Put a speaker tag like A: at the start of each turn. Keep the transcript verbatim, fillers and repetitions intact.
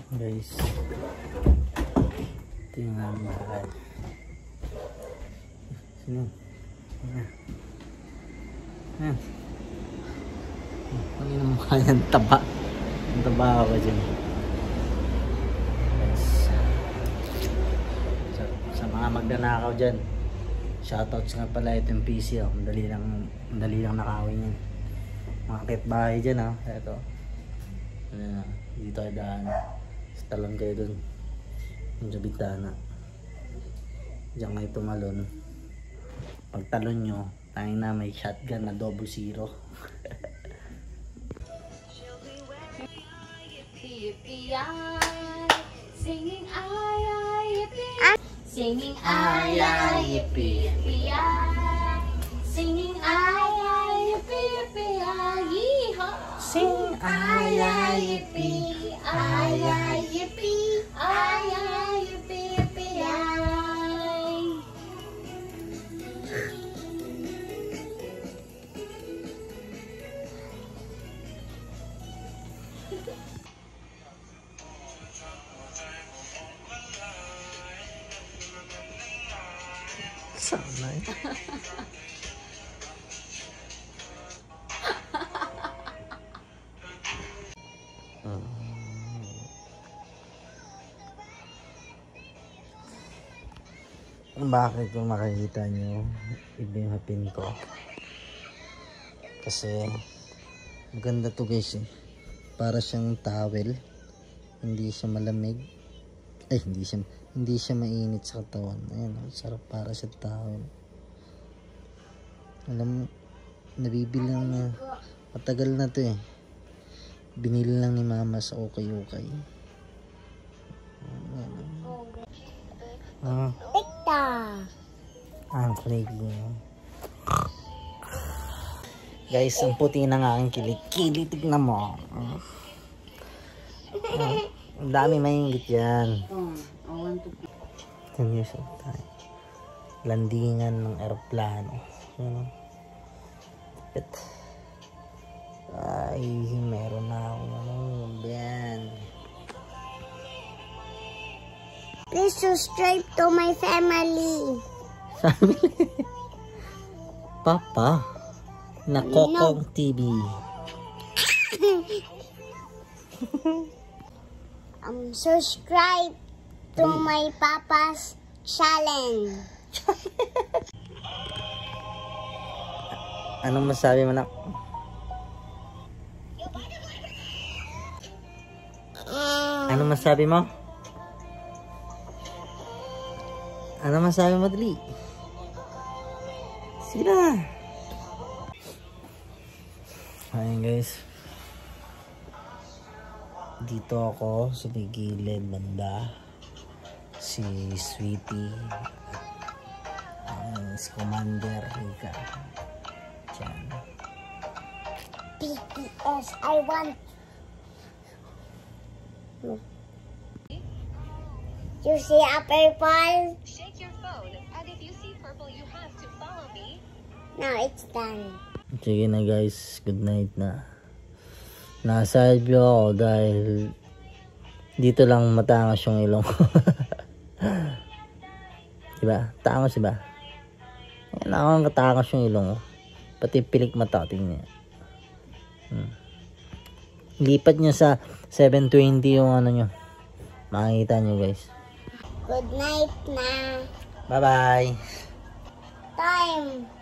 A: Guys, ito yung aming bahay. Sino? Ayan. Ayan. Ang ina mukha yan, taba. Ang taba ako dyan. Guys, sa, sa mga magnanakaw dyan, shoutouts nga pala, ito yung P C. Oh. Madali lang, madali lang nakawin yan. Mga kitbahay dyan, oh. Ito. Ayan, dito ay daan. Sa talon kayo dun. Yung sa bintana. Diyan kayo tumalon. Pag talon nyo, tangin na may shotgun na double zero.
B: Singing ay ay yippee. Singing ay ay yippee yippee. Singing ay ay yippee yippee. Yeehaw.
A: Sing ay ay yippee.
B: Ay ay yippee. Ay ay yippee yippee. Ay.
A: Sana eh. Bakit kung makikita nyo iba yung hapin ko? Kasi maganda to guys eh. Para siyang towel. Hindi siya malamig. Ay hindi siya hindi siya mainit sa katawan. Ayan, sarap para sa towel. Alam mo, nabibili lang na matagal na to eh. Binili lang ni mama sa okay-okay. Ah.
B: Tikta.
A: Ang flaky. Guys, ang puti ng aking kilikili. Tignan mo. Ah. Ang dami maingit yan. ten years old tayo. Landingan ng aeroplano. Ano? But, ay, meron na akong ano. Yan.
B: Please subscribe to my family.
A: Family? Papa. Na Kokong T V.
B: um, subscribe to my papa's challenge.
A: Anong masabi mo na? Anong masabi mo? Ano masabi mo, Dali? Sige na. Ayan guys. Dito ako sa may gilid banda. Si Sweetie. Ayan, si Commander Rika. Diyan.
B: B T S, I want. You see a purple?
C: Shake your phone, and if you see purple, you have to follow me.
B: No, it's done.
A: Sige na guys, good night na. Nasa view ako dahil dito lang matangos yung ilong ko. Diba? Tangos diba? Ayan ako ang katangos yung ilong ko. Pati pilik mata, tingnan niya. Hmm. Lipat nyo sa seven twenty yung ano nyo. Makikita nyo guys.
B: Good night na.
A: Bye bye.
B: Time.